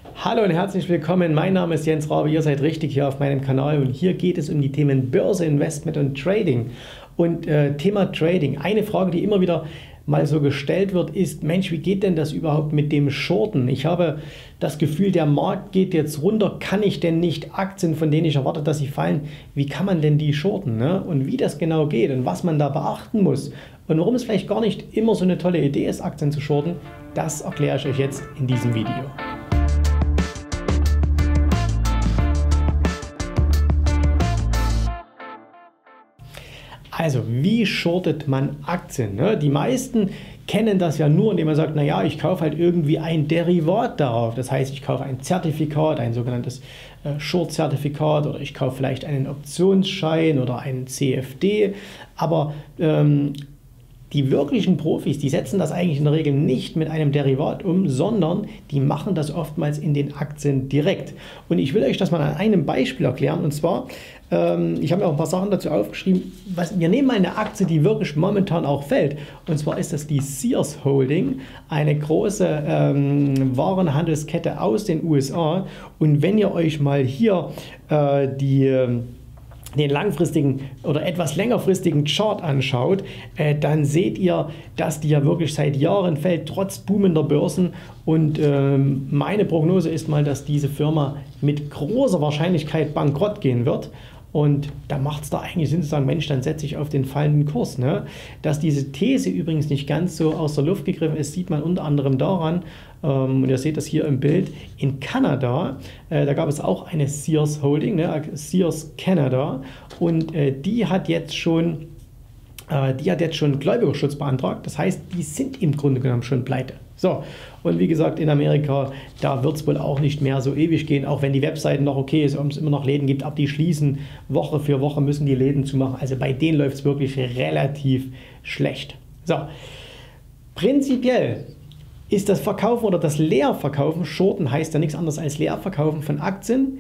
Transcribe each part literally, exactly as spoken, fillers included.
Hallo und herzlich willkommen, mein Name ist Jens Rabe, ihr seid richtig hier auf meinem Kanal und hier geht es um die Themen Börse, Investment und Trading. Und äh, Thema Trading, eine Frage, die immer wieder mal so gestellt wird, ist, Mensch, wie geht denn das überhaupt mit dem Shorten? Ich habe das Gefühl, der Markt geht jetzt runter, kann ich denn nicht Aktien, von denen ich erwarte, dass sie fallen, wie kann man denn die shorten? Ne? Und wie das genau geht und was man da beachten muss und warum es vielleicht gar nicht immer so eine tolle Idee ist, Aktien zu shorten, das erkläre ich euch jetzt in diesem Video. Also, wie shortet man Aktien? Ne? Die meisten kennen das ja nur, indem man sagt, naja, ich kaufe halt irgendwie ein Derivat darauf. Das heißt, ich kaufe ein Zertifikat, ein sogenanntes äh, Short-Zertifikat oder ich kaufe vielleicht einen Optionsschein oder einen C F D. Aber ähm, die wirklichen Profis, die setzen das eigentlich in der Regel nicht mit einem Derivat um, sondern die machen das oftmals in den Aktien direkt. Und ich will euch das mal an einem Beispiel erklären. Und zwar, ähm, ich habe mir auch ein paar Sachen dazu aufgeschrieben. Was, wir nehmen mal eine Aktie, die wirklich momentan auch fällt. Und zwar ist das die Sears Holding, eine große ähm, Warenhandelskette aus den U S A. Und wenn ihr euch mal hier äh, die den langfristigen oder etwas längerfristigen Chart anschaut, äh, dann seht ihr, dass die ja wirklich seit Jahren fällt, trotz boomender Börsen. Und ähm, meine Prognose ist mal, dass diese Firma mit großer Wahrscheinlichkeit bankrott gehen wird. Und da macht es da eigentlich Sinn zu sagen, Mensch, dann setze ich auf den fallenden Kurs. Ne? Dass diese These übrigens nicht ganz so aus der Luft gegriffen ist, sieht man unter anderem daran, ähm, und ihr seht das hier im Bild, in Kanada, äh, da gab es auch eine Sears Holding, ne? Sears Canada, und äh, die hat jetzt schon, äh, die hat jetzt schon Gläubigerschutz beantragt. Das heißt, die sind im Grunde genommen schon pleite. So, und wie gesagt, in Amerika, da wird es wohl auch nicht mehr so ewig gehen, auch wenn die Webseiten noch okay ist und es immer noch Läden gibt, aber die schließen, Woche für Woche müssen die Läden zumachen. Also bei denen läuft es wirklich relativ schlecht. So, prinzipiell ist das Verkaufen oder das Leerverkaufen, Shorten heißt ja nichts anderes als Leerverkaufen von Aktien,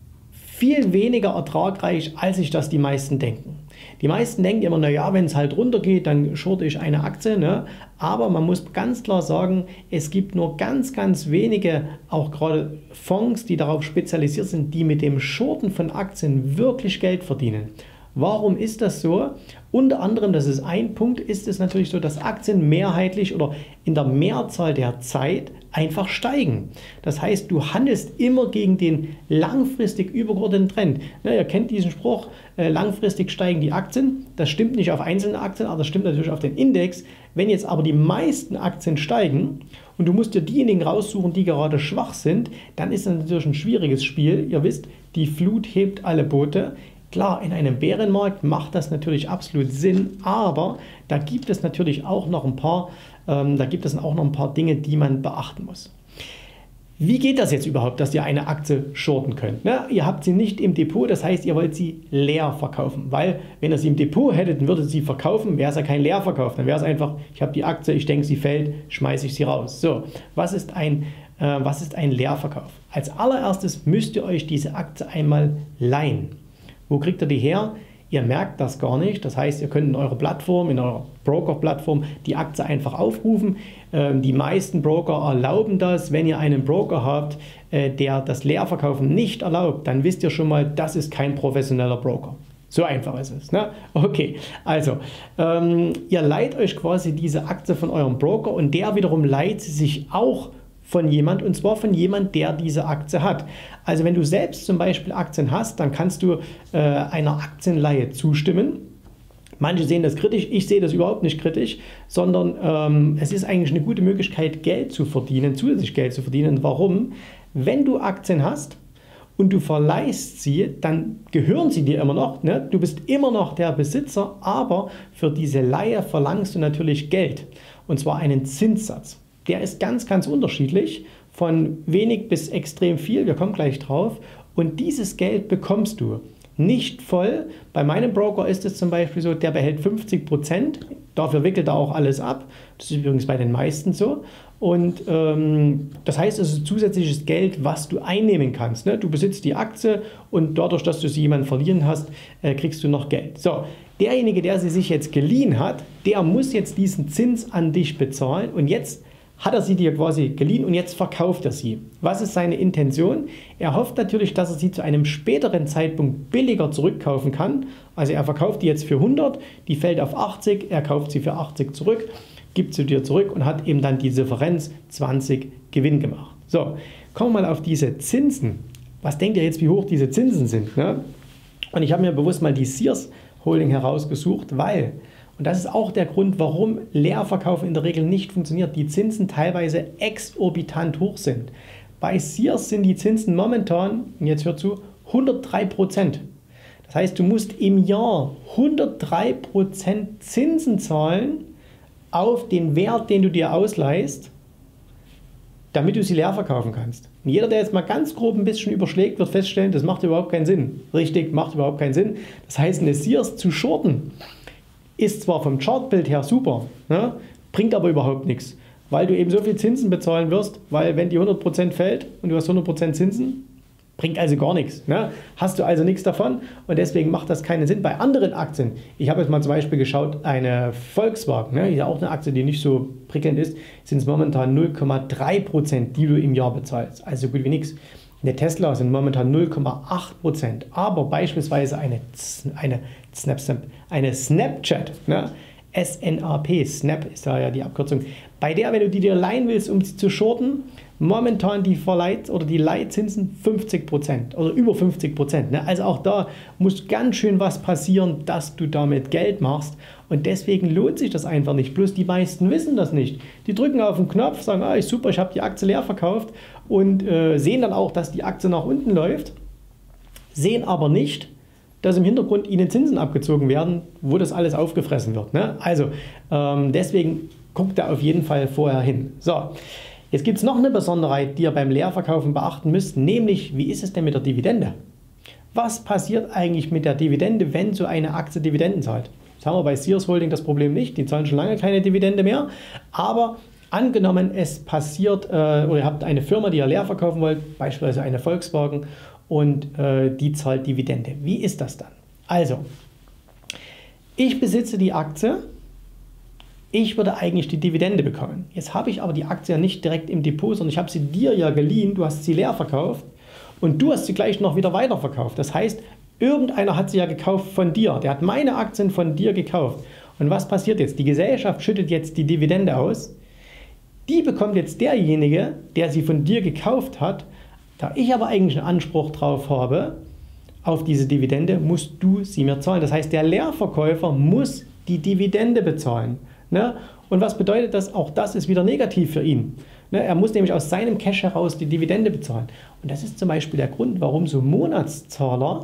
viel weniger ertragreich, als sich das die meisten denken. Die meisten denken immer, naja, wenn es halt runtergeht, dann shorte ich eine Aktie. Ne? Aber man muss ganz klar sagen, es gibt nur ganz, ganz wenige, auch gerade Fonds, die darauf spezialisiert sind, die mit dem Shorten von Aktien wirklich Geld verdienen. Warum ist das so? Unter anderem, das ist ein Punkt, ist es natürlich so, dass Aktien mehrheitlich oder in der Mehrzahl der Zeit einfach steigen. Das heißt, du handelst immer gegen den langfristig übergeordneten Trend. Ja, ihr kennt diesen Spruch, äh, langfristig steigen die Aktien. Das stimmt nicht auf einzelne Aktien, aber das stimmt natürlich auf den Index. Wenn jetzt aber die meisten Aktien steigen und du musst dir diejenigen raussuchen, die gerade schwach sind, dann ist das natürlich ein schwieriges Spiel. Ihr wisst, die Flut hebt alle Boote. Klar, in einem Bärenmarkt macht das natürlich absolut Sinn, aber da gibt es natürlich auch noch ein paar, ähm, da gibt es auch noch ein paar Dinge, die man beachten muss. Wie geht das jetzt überhaupt, dass ihr eine Aktie shorten könnt? Ne? Ihr habt sie nicht im Depot, das heißt, ihr wollt sie leer verkaufen, weil wenn ihr sie im Depot hättet und würdet sie verkaufen, wäre es ja kein Leerverkauf, dann wäre es einfach, ich habe die Aktie, ich denke, sie fällt, schmeiße ich sie raus. So, was ist ein, äh, was ist ein Leerverkauf? Als allererstes müsst ihr euch diese Aktie einmal leihen. Wo kriegt ihr die her? Ihr merkt das gar nicht. Das heißt, ihr könnt in eurer Plattform, in eurer Broker-Plattform die Aktie einfach aufrufen. Ähm, die meisten Broker erlauben das. Wenn ihr einen Broker habt, äh, der das Leerverkaufen nicht erlaubt, dann wisst ihr schon mal, das ist kein professioneller Broker. So einfach ist es. Ne? Okay, also ähm, ihr leiht euch quasi diese Aktie von eurem Broker und der wiederum leiht sie sich auch von jemand, und zwar von jemand, der diese Aktie hat. Also wenn du selbst zum Beispiel Aktien hast, dann kannst du äh, einer Aktienleihe zustimmen. Manche sehen das kritisch, ich sehe das überhaupt nicht kritisch, sondern ähm, es ist eigentlich eine gute Möglichkeit, Geld zu verdienen, zusätzlich Geld zu verdienen. Warum? Wenn du Aktien hast und du verleihst sie, dann gehören sie dir immer noch. Ne? Du bist immer noch der Besitzer, aber für diese Leihe verlangst du natürlich Geld, und zwar einen Zinssatz. Der ist ganz, ganz unterschiedlich, von wenig bis extrem viel, wir kommen gleich drauf. Und dieses Geld bekommst du nicht voll. Bei meinem Broker ist es zum Beispiel so, der behält fünfzig Prozent, dafür wickelt er auch alles ab. Das ist übrigens bei den meisten so. Und ähm, das heißt, es ist zusätzliches Geld, was du einnehmen kannst. Ne? Du besitzt die Aktie und dadurch, dass du sie jemandem verliehen hast, äh, kriegst du noch Geld. So, derjenige, der sie sich jetzt geliehen hat, der muss jetzt diesen Zins an dich bezahlen und jetzt hat er sie dir quasi geliehen und jetzt verkauft er sie. Was ist seine Intention? Er hofft natürlich, dass er sie zu einem späteren Zeitpunkt billiger zurückkaufen kann. Also er verkauft die jetzt für hundert, die fällt auf achtzig, er kauft sie für achtzig zurück, gibt sie dir zurück und hat eben dann die Differenz zwanzig Gewinn gemacht. So, kommen wir mal auf diese Zinsen. Was denkt ihr jetzt, wie hoch diese Zinsen sind? Ne? Und ich habe mir bewusst mal die Sears Holding herausgesucht, weil, und das ist auch der Grund, warum Leerverkauf in der Regel nicht funktioniert, die Zinsen teilweise exorbitant hoch sind. Bei Sears sind die Zinsen momentan, und jetzt hört zu, hundertdrei Prozent. Das heißt, du musst im Jahr hundertdrei Prozent Zinsen zahlen auf den Wert, den du dir ausleihst, damit du sie leer verkaufen kannst. Und jeder, der jetzt mal ganz grob ein bisschen überschlägt, wird feststellen, das macht überhaupt keinen Sinn. Richtig, macht überhaupt keinen Sinn. Das heißt, eine Sears zu shorten, ist zwar vom Chartbild her super, ne, bringt aber überhaupt nichts, weil du eben so viel Zinsen bezahlen wirst, weil wenn die hundert Prozent fällt und du hast hundert Prozent Zinsen, bringt also gar nichts. Ne? Hast du also nichts davon und deswegen macht das keinen Sinn. Bei anderen Aktien, ich habe jetzt mal zum Beispiel geschaut, eine Volkswagen, ne, ist auch eine Aktie, die nicht so prickelnd ist, sind es momentan null Komma drei Prozent, die du im Jahr bezahlst. Also so gut wie nichts. Eine Tesla sind momentan null Komma acht Prozent, aber beispielsweise eine, eine, Snap, Snap, eine Snapchat, ne? S N A P, Snap ist da ja die Abkürzung, bei der, wenn du die dir leihen willst, um sie zu shorten, momentan die Verleit- oder die Leitzinsen fünfzig Prozent oder über fünfzig Prozent. Ne? Also auch da muss ganz schön was passieren, dass du damit Geld machst und deswegen lohnt sich das einfach nicht. Bloß die meisten wissen das nicht. Die drücken auf den Knopf, sagen, ah, super, ich habe die Aktie leer verkauft und äh, sehen dann auch, dass die Aktie nach unten läuft, sehen aber nicht, dass im Hintergrund ihnen Zinsen abgezogen werden, wo das alles aufgefressen wird. Ne? Also ähm, deswegen guckt da auf jeden Fall vorher hin. So, jetzt gibt es noch eine Besonderheit, die ihr beim Leerverkaufen beachten müsst, nämlich, wie ist es denn mit der Dividende? Was passiert eigentlich mit der Dividende, wenn so eine Aktie Dividenden zahlt? Das haben wir bei Sears Holding das Problem nicht, die zahlen schon lange keine Dividende mehr, aber angenommen, es passiert, äh, oder ihr habt eine Firma, die ihr leer verkaufen wollt, beispielsweise eine Volkswagen, und äh, die zahlt Dividende. Wie ist das dann? Also, ich besitze die Aktie, ich würde eigentlich die Dividende bekommen. Jetzt habe ich aber die Aktie ja nicht direkt im Depot, sondern ich habe sie dir ja geliehen, du hast sie leer verkauft und du hast sie gleich noch wieder weiterverkauft. Das heißt, irgendeiner hat sie ja gekauft von dir, der hat meine Aktien von dir gekauft. Und was passiert jetzt? Die Gesellschaft schüttet jetzt die Dividende aus, die bekommt jetzt derjenige, der sie von dir gekauft hat. Da ich aber eigentlich einen Anspruch drauf habe, auf diese Dividende, musst du sie mir zahlen. Das heißt, der Leerverkäufer muss die Dividende bezahlen. Ne? Und was bedeutet das? Auch das ist wieder negativ für ihn. Ne? Er muss nämlich aus seinem Cash heraus die Dividende bezahlen. Und das ist zum Beispiel der Grund, warum so Monatszahler,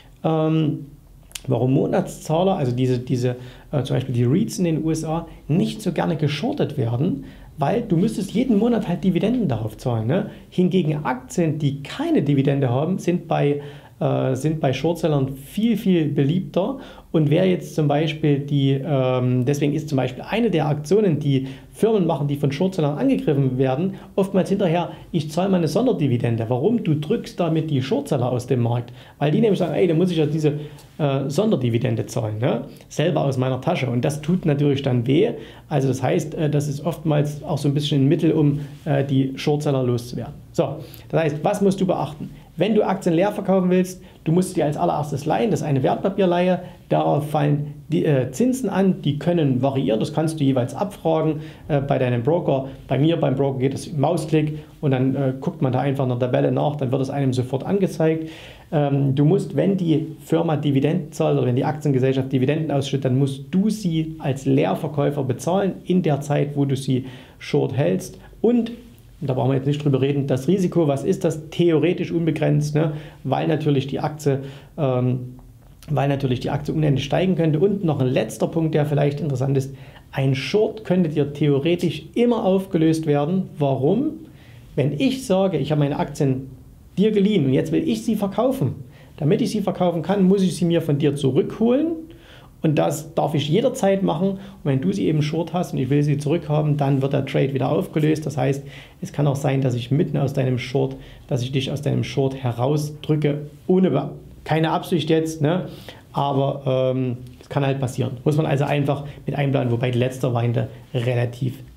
ähm, warum Monatszahler, also diese, diese äh, zum Beispiel die REITs in den U S A, nicht so gerne geschortet werden, weil du müsstest jeden Monat halt Dividenden darauf zahlen. Ne? Hingegen Aktien, die keine Dividende haben, sind bei, äh, sind bei Shortsellern viel, viel beliebter. Und wer jetzt zum Beispiel die, ähm, deswegen ist zum Beispiel eine der Aktionen, die Firmen machen, die von Shortsellern angegriffen werden, oftmals hinterher, ich zahle mal eine Sonderdividende. Warum? Du drückst damit die Shortseller aus dem Markt. Weil die nämlich sagen, ey, da muss ich ja diese äh, Sonderdividende zahlen, ne? Selber aus meiner Tasche. Und das tut natürlich dann weh. Also das heißt, äh, das ist oftmals auch so ein bisschen ein Mittel, um äh, die Shortseller loszuwerden. So, das heißt, was musst du beachten? Wenn du Aktien leer verkaufen willst, du musst dir als allererstes leihen, das ist eine Wertpapierleihe, darauf fallen die äh, Zinsen an, die können variieren, das kannst du jeweils abfragen äh, bei deinem Broker. Bei mir beim Broker geht es im Mausklick und dann äh, guckt man da einfach in der Tabelle nach, dann wird es einem sofort angezeigt. Ähm, du musst, wenn die Firma Dividenden zahlt oder wenn die Aktiengesellschaft Dividenden ausschüttet, dann musst du sie als Leerverkäufer bezahlen in der Zeit, wo du sie short hältst. Und da brauchen wir jetzt nicht drüber reden, das Risiko, was ist das? Theoretisch unbegrenzt, ne? weil, natürlich die Aktie, ähm, weil natürlich die Aktie unendlich steigen könnte. Und noch ein letzter Punkt, der vielleicht interessant ist, ein Short könnte dir theoretisch immer aufgelöst werden. Warum? Wenn ich sage, ich habe meine Aktien dir geliehen und jetzt will ich sie verkaufen. Damit ich sie verkaufen kann, muss ich sie mir von dir zurückholen. Und das darf ich jederzeit machen. Und wenn du sie eben short hast und ich will sie zurückhaben, dann wird der Trade wieder aufgelöst. Das heißt, es kann auch sein, dass ich mitten aus deinem Short, dass ich dich aus deinem Short herausdrücke, ohne keine Absicht jetzt, ne? Aber ähm, es kann halt passieren. Muss man also einfach mit einplanen, wobei die letzte Variante relativ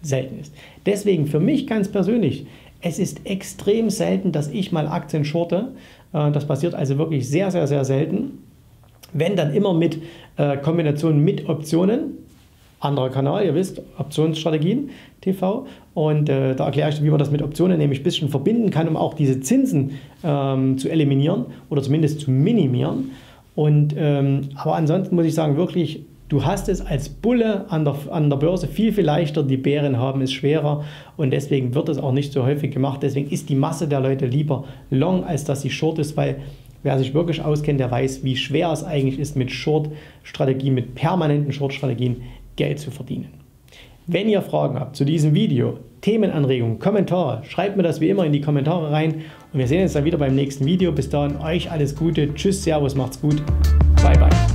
selten ist. Deswegen für mich ganz persönlich, es ist extrem selten, dass ich mal Aktien shorte. Das passiert also wirklich sehr, sehr, sehr selten. Wenn dann immer mit äh, Kombination mit Optionen. Anderer Kanal, ihr wisst, Optionsstrategien T V. Und äh, da erkläre ich, wie man das mit Optionen nämlich ein bisschen verbinden kann, um auch diese Zinsen ähm, zu eliminieren oder zumindest zu minimieren. Und, ähm, aber ansonsten muss ich sagen, wirklich, du hast es als Bulle an der, an der Börse viel, viel leichter. Die Bären haben es schwerer und deswegen wird es auch nicht so häufig gemacht. Deswegen ist die Masse der Leute lieber long, als dass sie short ist, weil wer sich wirklich auskennt, der weiß, wie schwer es eigentlich ist, mit Short-Strategien, mit permanenten Short-Strategien Geld zu verdienen. Wenn ihr Fragen habt zu diesem Video, Themenanregungen, Kommentare, schreibt mir das wie immer in die Kommentare rein und wir sehen uns dann wieder beim nächsten Video. Bis dahin euch alles Gute, tschüss, servus, macht's gut, bye bye.